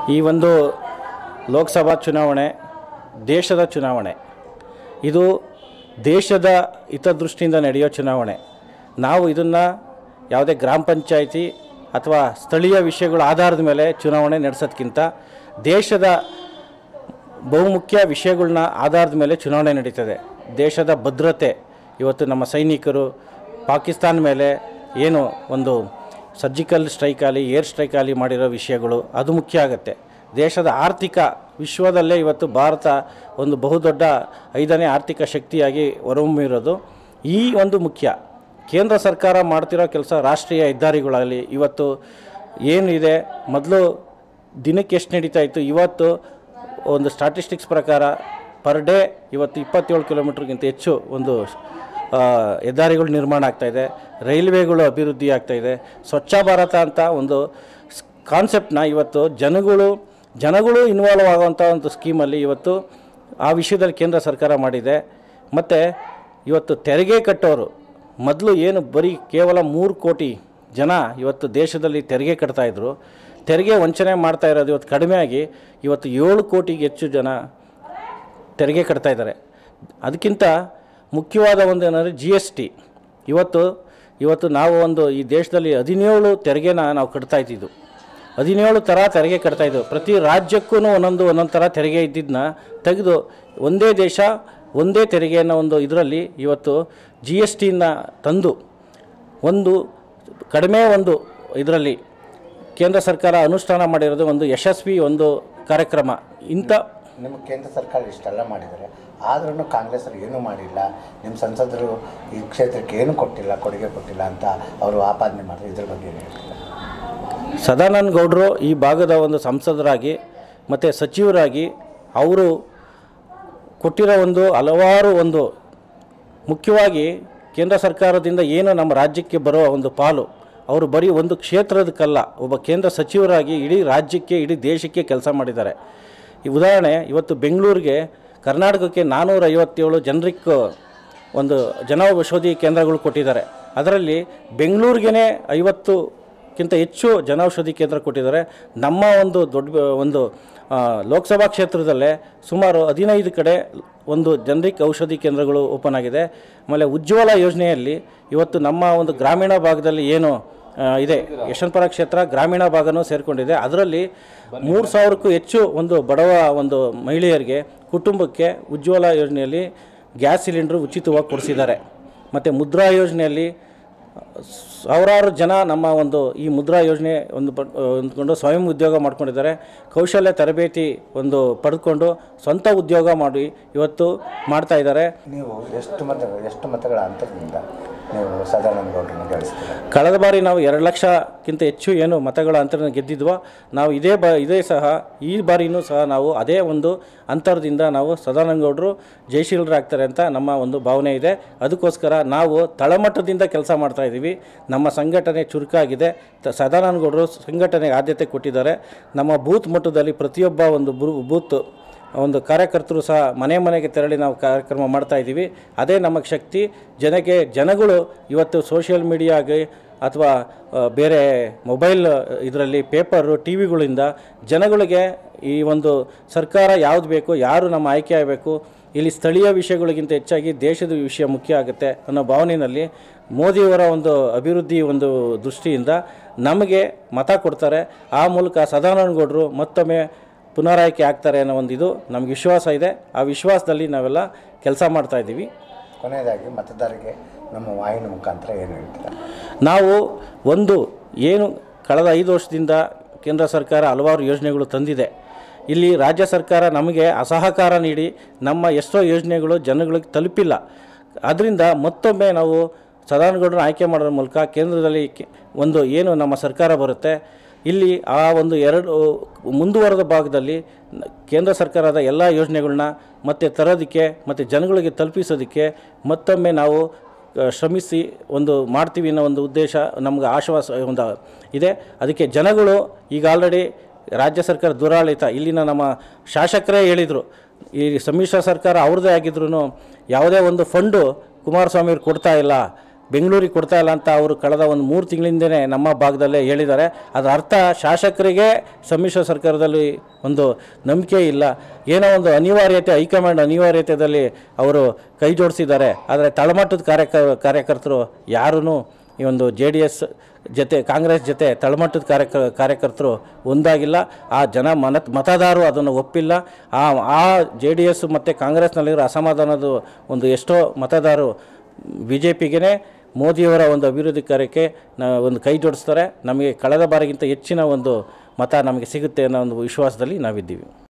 ಈ ಒಂದು ಲೋಕಸಭಾ ಚುನಾವಣೆ ದೇಶದ ಚುನಾವಣೆ. ಇದು ದೇಶದ ಹಿತದೃಷ್ಟಿಯಿಂದ ನಡೆಯೋ ಚುನಾವಣೆ. ನಾವು ಇದನ್ನು ಯಾವುದೇ ಗ್ರಾಮ ಪಂಚಾಯಿತಿ ಅಥವಾ ಸ್ಥಳೀಯ ವಿಷಯಗಳ ಆಧಾರದ ಮೇಲೆ ಚುನಾವಣೆ ನಡೆಸೋದಕ್ಕಿಂತ ದೇಶದ ಬಹುಮುಖ್ಯ ವಿಷಯಗಳನ್ನ ಆಧಾರದ ಮೇಲೆ ಚುನಾವಣೆ ನಡೀತದೆ. ದೇಶದ ಭದ್ರತೆ, ಇವತ್ತು ನಮ್ಮ ಸೈನಿಕರು ಪಾಕಿಸ್ತಾನ ಮೇಲೆ ಏನು ಒಂದು ಸರ್ಜಿಕಲ್ ಸ್ಟ್ರೈಕ್ ಆಗಲಿ ಏರ್ ಸ್ಟ್ರೈಕ್ ಆಗಲಿ ಮಾಡಿರೋ ವಿಷಯಗಳು ಅದು ಮುಖ್ಯ ಆಗುತ್ತೆ. ದೇಶದ ಆರ್ಥಿಕ ವಿಶ್ವದಲ್ಲೇ ಇವತ್ತು ಭಾರತ ಒಂದು ಬಹುದೊಡ್ಡ 5ನೇ ಆರ್ಥಿಕ ಶಕ್ತಿಯಾಗಿ ಹೊರಹೊಮ್ಮಿರೋದು ಈ ಒಂದು ಮುಖ್ಯ. ಕೇಂದ್ರ ಸರ್ಕಾರ ಮಾಡ್ತಿರೋ ಕೆಲಸ ರಾಷ್ಟ್ರೀಯ ಹೆದ್ದಾರಿಗಳಲ್ಲಿ ಇವತ್ತು ಏನಿದೆ, ಮೊದಲು ದಿನಕ್ಕೆ ಎಷ್ಟು ನಡೀತಾ ಇತ್ತು, ಇವತ್ತು ಒಂದು ಸ್ಟಾಟಿಸ್ಟಿಕ್ಸ್ ಪ್ರಕಾರ ಪರ್ ಡೇ ಇವತ್ತು 27 ಕಿಲೋಮೀಟ್ರ್ಗಿಂತ ಹೆಚ್ಚು ಒಂದು ಹೆದ್ದಾರಿಗಳು ನಿರ್ಮಾಣ ಆಗ್ತಾಯಿದೆ. ರೈಲ್ವೆಗಳು ಅಭಿವೃದ್ಧಿ ಆಗ್ತಾಯಿದೆ. ಸ್ವಚ್ಛ ಭಾರತ ಅಂತ ಒಂದು ಕಾನ್ಸೆಪ್ಟನ್ನ ಇವತ್ತು ಜನಗಳು ಇನ್ವಾಲ್ವ್ ಆಗುವಂಥ ಒಂದು ಸ್ಕೀಮಲ್ಲಿ ಇವತ್ತು ಆ ವಿಷಯದಲ್ಲಿ ಕೇಂದ್ರ ಸರ್ಕಾರ ಮಾಡಿದೆ. ಮತ್ತು ಇವತ್ತು ತೆರಿಗೆ ಕಟ್ಟೋರು ಮೊದಲು ಏನು ಬರೀ ಕೇವಲ 3 ಕೋಟಿ ಜನ ಇವತ್ತು ದೇಶದಲ್ಲಿ ತೆರಿಗೆ ಕಟ್ತಾಯಿದ್ರು. ತೆರಿಗೆ ವಂಚನೆ ಮಾಡ್ತಾ ಇರೋದು ಇವತ್ತು ಕಡಿಮೆ ಆಗಿ ಇವತ್ತು 7 ಕೋಟಿಗೆ ಹೆಚ್ಚು ಜನ ತೆರಿಗೆ ಕಟ್ತಾ ಇದ್ದಾರೆ. ಅದಕ್ಕಿಂತ ಮುಖ್ಯವಾದ ಒಂದು ಏನಂದರೆ GST. ಇವತ್ತು ನಾವು ಒಂದು ಈ ದೇಶದಲ್ಲಿ 17 ತೆರಿಗೆನ ನಾವು ಕಟ್ತಾಯಿದ್ದು. 17 ಥರ ತೆರಿಗೆ ಕಟ್ತಾಯಿದ್ದು. ಪ್ರತಿ ರಾಜ್ಯಕ್ಕೂ ಒಂದೊಂದು ಥರ ತೆರಿಗೆ ಇದ್ದಿದ್ದನ್ನ ತೆಗೆದು ಒಂದೇ ದೇಶ ಒಂದೇ ತೆರಿಗೆ ಅನ್ನೋ ಒಂದು ಇದರಲ್ಲಿ ಇವತ್ತು GSTನ ತಂದು ಒಂದು ಕಡಿಮೆ ಒಂದು ಇದರಲ್ಲಿ ಕೇಂದ್ರ ಸರ್ಕಾರ ಅನುಷ್ಠಾನ ಮಾಡಿರೋದು ಒಂದು ಯಶಸ್ವಿ ಒಂದು ಕಾರ್ಯಕ್ರಮ. ನಿಮ್ಮ ಕೇಂದ್ರ ಸರ್ಕಾರ ಇಷ್ಟೆಲ್ಲ ಮಾಡಿದ್ದಾರೆ, ಆದ್ರೂ ಕಾಂಗ್ರೆಸ್ ಅವರು ಏನೂ ಮಾಡಿಲ್ಲ, ನಿಮ್ಮ ಸಂಸದರು ಈ ಕ್ಷೇತ್ರಕ್ಕೆ ಏನು ಕೊಡುಗೆ ಕೊಟ್ಟಿಲ್ಲ ಅಂತ ಅವರು ಆಪಾದನೆ ಮಾಡಿದ್ರು. ಇದ್ರ ಬಗ್ಗೆ ಏನು ಹೇಳ್ತಿಲ್ಲ? ಸದಾನಂದ ಗೌಡರು ಈ ಭಾಗದ ಒಂದು ಸಂಸದರಾಗಿ ಮತ್ತು ಸಚಿವರಾಗಿ ಅವರು ಕೊಟ್ಟಿರೋ ಒಂದು ಹಲವಾರು ಒಂದು ಮುಖ್ಯವಾಗಿ ಕೇಂದ್ರ ಸರ್ಕಾರದಿಂದ ಏನು ನಮ್ಮ ರಾಜ್ಯಕ್ಕೆ ಬರೋ ಒಂದು ಪಾಲು, ಅವರು ಬರೀ ಒಂದು ಕ್ಷೇತ್ರದಕ್ಕಲ್ಲ, ಒಬ್ಬ ಕೇಂದ್ರ ಸಚಿವರಾಗಿ ಇಡೀ ರಾಜ್ಯಕ್ಕೆ ಇಡೀ ದೇಶಕ್ಕೆ ಕೆಲಸ ಮಾಡಿದ್ದಾರೆ. ಈ ಉದಾಹರಣೆ, ಇವತ್ತು ಬೆಂಗಳೂರಿಗೆ ಕರ್ನಾಟಕಕ್ಕೆ 457 ಜನರಿಕ್ ಒಂದು ಜನೌಷಧಿ ಕೇಂದ್ರಗಳು ಕೊಟ್ಟಿದ್ದಾರೆ. ಅದರಲ್ಲಿ ಬೆಂಗಳೂರಿಗೇ 50ಕ್ಕಿಂತ ಹೆಚ್ಚು ಜನೌಷಧಿ ಕೇಂದ್ರ ಕೊಟ್ಟಿದ್ದಾರೆ. ನಮ್ಮ ಒಂದು ಒಂದು ಲೋಕಸಭಾ ಕ್ಷೇತ್ರದಲ್ಲೇ ಸುಮಾರು 15 ಕಡೆ ಒಂದು ಜನರಿಕ್ ಔಷಧಿ ಕೇಂದ್ರಗಳು ಓಪನ್ ಆಗಿದೆ. ಆಮೇಲೆ ಉಜ್ವಲ ಯೋಜನೆಯಲ್ಲಿ ಇವತ್ತು ನಮ್ಮ ಒಂದು ಗ್ರಾಮೀಣ ಭಾಗದಲ್ಲಿ ಏನು ಇದೆ, ಯಶವಂತಪುರ ಕ್ಷೇತ್ರ ಗ್ರಾಮೀಣ ಭಾಗನೂ ಸೇರಿಕೊಂಡಿದೆ. ಅದರಲ್ಲಿ 3000ಕ್ಕೂ ಹೆಚ್ಚು ಒಂದು ಬಡವ ಒಂದು ಮಹಿಳೆಯರಿಗೆ ಕುಟುಂಬಕ್ಕೆ ಉಜ್ವಲ ಯೋಜನೆಯಲ್ಲಿ ಗ್ಯಾಸ್ ಸಿಲಿಂಡ್ರು ಉಚಿತವಾಗಿ ಕೊಡಿಸಿದ್ದಾರೆ. ಮತ್ತು ಮುದ್ರಾ ಯೋಜನೆಯಲ್ಲಿ ಸಾವಿರಾರು ಜನ ನಮ್ಮ ಒಂದು ಈ ಮುದ್ರಾ ಯೋಜನೆ ಹೊಂದ್ಕೊಂಡು ಸ್ವಯಂ ಉದ್ಯೋಗ ಮಾಡ್ಕೊಂಡಿದ್ದಾರೆ. ಕೌಶಲ್ಯ ತರಬೇತಿ ಒಂದು ಪಡೆದುಕೊಂಡು ಸ್ವಂತ ಉದ್ಯೋಗ ಮಾಡಿ ಇವತ್ತು ಮಾಡ್ತಾ ಇದ್ದಾರೆ. ನೀವು ಎಷ್ಟು ಮತಗಳ ಅಂತರದಿಂದ ನೀವು ಸದಾನಂದ ಗೌಡರನ್ನು ಗೆಲ್ಲಿಸ್ತೀರಾ? ಕಳೆದ ಬಾರಿ ನಾವು 2 ಲಕ್ಷಕ್ಕಿಂತ ಹೆಚ್ಚು ಏನು ಮತಗಳ ಅಂತರ ಗೆದ್ದಿದ್ವೋ, ನಾವು ಇದೇ ಸಹ ಈ ಬಾರಿನೂ ಸಹ ನಾವು ಅದೇ ಒಂದು ಅಂತರದಿಂದ ನಾವು ಸದಾನಂದ ಗೌಡರು ಜಯಶೀಲರಾಗ್ತಾರೆ ಅಂತ ನಮ್ಮ ಒಂದು ಭಾವನೆ ಇದೆ. ಅದಕ್ಕೋಸ್ಕರ ನಾವು ತಳಮಟ್ಟದಿಂದ ಕೆಲಸ ಮಾಡ್ತಾಯಿದ್ದೀವಿ. ನಮ್ಮ ಸಂಘಟನೆ ಚುರುಕಾಗಿದೆ. ಸದಾನಂದ ಗೌಡರು ಸಂಘಟನೆಗೆ ಆದ್ಯತೆ ಕೊಟ್ಟಿದ್ದಾರೆ. ನಮ್ಮ ಬೂತ್ ಮಟ್ಟದಲ್ಲಿ ಪ್ರತಿಯೊಬ್ಬ ಒಂದು ಬೂತ್ ಒಂದು ಕಾರ್ಯಕರ್ತರು ಸಹ ಮನೆಗೆ ತೆರಳಿ ನಾವು ಕಾರ್ಯಕ್ರಮ ಮಾಡ್ತಾಯಿದ್ದೀವಿ. ಅದೇ ನಮ್ಮ ಶಕ್ತಿ. ಜನಗಳು ಇವತ್ತು ಸೋಷಿಯಲ್ ಮೀಡಿಯಾಗೆ ಅಥವಾ ಬೇರೆ ಮೊಬೈಲ್ ಇದರಲ್ಲಿ ಪೇಪರು ಟಿವಿಗಳಿಂದ ಜನಗಳಿಗೆ ಈ ಒಂದು ಸರ್ಕಾರ ಯಾವುದು ಬೇಕು, ಯಾರು ನಮ್ಮ ಆಯ್ಕೆ ಆಗಬೇಕು, ಇಲ್ಲಿ ಸ್ಥಳೀಯ ವಿಷಯಗಳಿಗಿಂತ ಹೆಚ್ಚಾಗಿ ದೇಶದ ವಿಷಯ ಮುಖ್ಯ ಆಗುತ್ತೆ ಅನ್ನೋ ಭಾವನೆಯಲ್ಲಿ ಮೋದಿಯವರ ಒಂದು ಅಭಿವೃದ್ಧಿ ಒಂದು ದೃಷ್ಟಿಯಿಂದ ನಮಗೆ ಮತ ಕೊಡ್ತಾರೆ. ಆ ಮೂಲಕ ಸದಾನಂದ ಗೌಡರು ಮತ್ತೊಮ್ಮೆ ಪುನರಾಯ್ಕೆ ಆಗ್ತಾರೆ ಅನ್ನೋ ಒಂದು ಇದು ನಮ್ಗೆ ವಿಶ್ವಾಸ ಇದೆ. ಆ ವಿಶ್ವಾಸದಲ್ಲಿ ನಾವೆಲ್ಲ ಕೆಲಸ ಮಾಡ್ತಾಯಿದ್ದೀವಿ. ಕೊನೆಯದಾಗಿ ಮತದಾರರಿಗೆ ನಮ್ಮ ವಾಹಿನಿ ಮುಖಾಂತರ ಏನು ಹೇಳ್ತೀರಾ? ನಾವು ಏನು ಕಳೆದ 5 ವರ್ಷದಿಂದ ಕೇಂದ್ರ ಸರ್ಕಾರ ಹಲವಾರು ಯೋಜನೆಗಳು ತಂದಿದೆ. ಇಲ್ಲಿ ರಾಜ್ಯ ಸರ್ಕಾರ ನಮಗೆ ಅಸಹಕಾರ ನೀಡಿ ನಮ್ಮ ಎಷ್ಟೋ ಯೋಜನೆಗಳು ಜನಗಳಿಗೆ ತಲುಪಿಲ್ಲ. ಅದರಿಂದ ಮತ್ತೊಮ್ಮೆ ನಾವು ಸದಾನಂದ ಗೌಡರನ್ನ ಆಯ್ಕೆ ಮಾಡೋದ್ರ ಮೂಲಕ ಕೇಂದ್ರದಲ್ಲಿ ಏನು ನಮ್ಮ ಸರ್ಕಾರ ಬರುತ್ತೆ, ಇಲ್ಲಿ ಆ ಒಂದು ಮುಂದುವರೆದ ಭಾಗದಲ್ಲಿ ಕೇಂದ್ರ ಸರ್ಕಾರದ ಎಲ್ಲ ಯೋಜನೆಗಳನ್ನ ಮತ್ತೆ ತರೋದಕ್ಕೆ ಮತ್ತು ಜನಗಳಿಗೆ ತಲುಪಿಸೋದಕ್ಕೆ ಮತ್ತೊಮ್ಮೆ ನಾವು ಶ್ರಮಿಸಿ ಮಾಡ್ತೀವಿ ಅನ್ನೋ ಒಂದು ಉದ್ದೇಶ ನಮ್ಗೆ ಆಶ್ವಾಸ ಒಂದು ಇದೆ. ಅದಕ್ಕೆ ಜನಗಳು ಈಗ ಆಲ್ರೆಡಿ ರಾಜ್ಯ ಸರ್ಕಾರ ದುರಾಡಳಿತ, ಇಲ್ಲಿನ ನಮ್ಮ ಶಾಸಕರೇ ಹೇಳಿದರು, ಈ ಸಮ್ಮಿಶ್ರ ಸರ್ಕಾರ ಅವ್ರದ್ದೇ ಆಗಿದ್ರೂ ಯಾವುದೇ ಒಂದು ಫಂಡು ಕುಮಾರಸ್ವಾಮಿ ಅವ್ರು ಕೊಡ್ತಾ ಇಲ್ಲ, ಬೆಂಗಳೂರಿಗೆ ಕೊಡ್ತಾ ಇಲ್ಲ ಅಂತ ಅವರು ಕಳೆದ ಒಂದು 3 ತಿಂಗಳಿಂದಲೇ ನಮ್ಮ ಭಾಗದಲ್ಲೇ ಹೇಳಿದ್ದಾರೆ. ಅದರ ಅರ್ಥ ಶಾಸಕರಿಗೆ ಸಮ್ಮಿಶ್ರ ಸರ್ಕಾರದಲ್ಲಿ ಒಂದು ನಂಬಿಕೆ ಇಲ್ಲ, ಏನೋ ಒಂದು ಅನಿವಾರ್ಯತೆ, ಹೈಕಮಾಂಡ್ ಅನಿವಾರ್ಯತೆಯಲ್ಲಿ ಅವರು ಕೈ ಜೋಡಿಸಿದ್ದಾರೆ. ಆದರೆ ತಳಮಟ್ಟದ ಕಾರ್ಯಕರ್ತರು ಯಾರೂ ಈ ಒಂದು JDS ಜೊತೆ, ಕಾಂಗ್ರೆಸ್ ಜೊತೆ ತಳಮಟ್ಟದ ಕಾರ್ಯಕರ್ತರು ಒಂದಾಗಿಲ್ಲ. ಆ ಮತದಾರರು ಅದನ್ನು ಒಪ್ಪಿಲ್ಲ. ಆ JDS ಮತ್ತು ಕಾಂಗ್ರೆಸ್ನಲ್ಲಿರೋ ಅಸಮಾಧಾನದ ಒಂದು ಎಷ್ಟೋ ಮತದಾರರು BJPಗೆ ಮೋದಿಯವರ ಒಂದು ಅಭಿವೃದ್ಧಿ ಕಾರ್ಯಕ್ಕೆ ಒಂದು ಕೈ ಜೋಡಿಸ್ತಾರೆ. ನಮಗೆ ಕಳೆದ ಬಾರಿಗಿಂತ ಹೆಚ್ಚಿನ ಒಂದು ಮತ ನಮಗೆ ಸಿಗುತ್ತೆ ಅನ್ನೋ ಒಂದು ವಿಶ್ವಾಸದಲ್ಲಿ ನಾವಿದ್ದೀವಿ.